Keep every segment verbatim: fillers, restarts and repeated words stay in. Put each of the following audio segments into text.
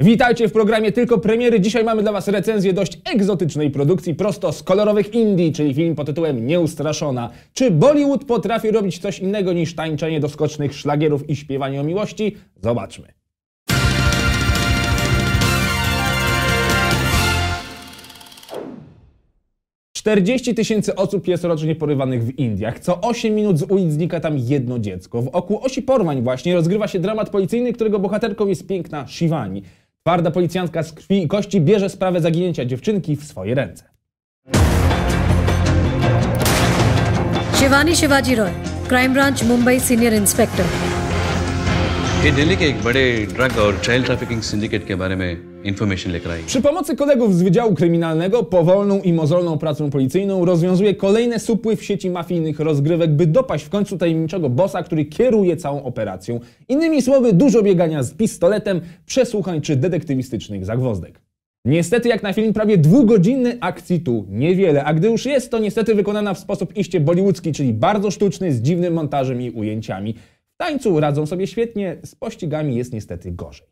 Witajcie w programie Tylko Premiery. Dzisiaj mamy dla Was recenzję dość egzotycznej produkcji prosto z kolorowych Indii, czyli film pod tytułem Nieustraszona. Czy Bollywood potrafi robić coś innego niż tańczenie do skocznych szlagierów i śpiewanie o miłości? Zobaczmy. czterdzieści tysięcy osób jest rocznie porywanych w Indiach. Co osiem minut z ulic znika tam jedno dziecko. Wokół osi porwań właśnie rozgrywa się dramat policyjny, którego bohaterką jest piękna Shivani. Twarda policjantka z krwi i kości bierze sprawę zaginięcia dziewczynki w swoje ręce. Shivani Shivaji Roy, crime branch Mumbai senior inspector. ये दिल्ली के एक बड़े ड्रग और child trafficking syndicate के बारे में इंफॉर्मेशन लेकर आई। Przy pomocy kolegów z Wydziału Kryminalnego powolną i mozolną pracą policyjną rozwiązuje kolejne supły w sieci mafijnych rozgrywek, by dopaść w końcu tajemniczego bossa, który kieruje całą operacją. Innymi słowy, dużo biegania z pistoletem, przesłuchań czy detektywistycznych zagwozdek. Niestety jak na film prawie dwugodzinny, akcji tu niewiele, a gdy już jest, to niestety wykonana w sposób iście bollywoodzki, czyli bardzo sztuczny, z dziwnym montażem i ujęciami. W tańcu radzą sobie świetnie, z pościgami jest niestety gorzej.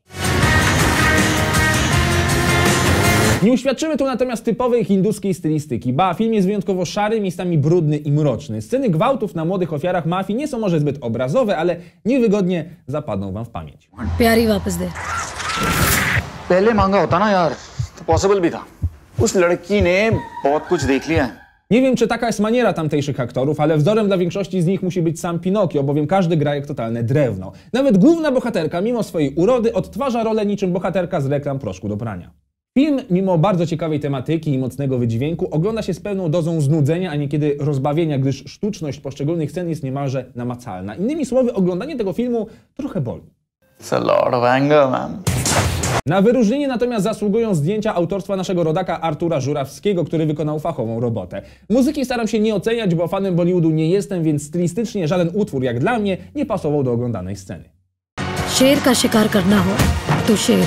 Nie uświadczymy tu natomiast typowej hinduskiej stylistyki, ba, film jest wyjątkowo szary, miejscami brudny i mroczny. Sceny gwałtów na młodych ofiarach mafii nie są może zbyt obrazowe, ale niewygodnie zapadną wam w pamięć. प्यारी वापस दे। पहले मांगा होता ना यार, तो पॉसिबल भी था। उस लड़की ने बहुत कुछ देख लिया है। Nie wiem, czy taka jest maniera tamtejszych aktorów, ale wzorem dla większości z nich musi być sam Pinokio, bowiem każdy gra jak totalne drewno. Nawet główna bohaterka, mimo swojej urody, odtwarza rolę niczym bohaterka z reklam proszku do prania. Film, mimo bardzo ciekawej tematyki i mocnego wydźwięku, ogląda się z pełną dozą znudzenia, a niekiedy rozbawienia, gdyż sztuczność poszczególnych scen jest niemalże namacalna. Innymi słowy, oglądanie tego filmu trochę boli. It's a lot of anger, man. Na wyróżnienie natomiast zasługują zdjęcia autorstwa naszego rodaka Artura Żurawskiego, który wykonał fachową robotę. Muzyki staram się nie oceniać, bo fanem Bollywoodu nie jestem, więc stylistycznie żaden utwór, jak dla mnie, nie pasował do oglądanej sceny. शेर का शिकार करना हो तो शेर।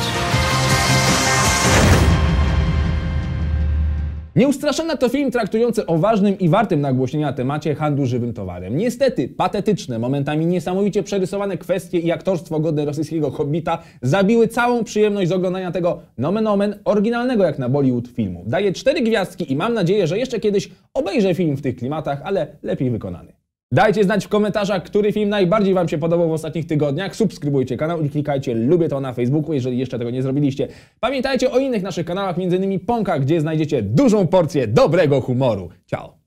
Nieustraszona to film traktujący o ważnym i wartym nagłośnienia temacie handlu żywym towarem. Niestety, patetyczne, momentami niesamowicie przerysowane kwestie i aktorstwo godne rosyjskiego hobbita zabiły całą przyjemność z oglądania tego nomen omen oryginalnego jak na Bollywood filmu. Daję cztery gwiazdki i mam nadzieję, że jeszcze kiedyś obejrzę film w tych klimatach, ale lepiej wykonany. Dajcie znać w komentarzach, który film najbardziej Wam się podobał w ostatnich tygodniach. Subskrybujcie kanał i klikajcie lubię to na Facebooku, jeżeli jeszcze tego nie zrobiliście. Pamiętajcie o innych naszych kanałach, między innymi Pąka, gdzie znajdziecie dużą porcję dobrego humoru. Ciao!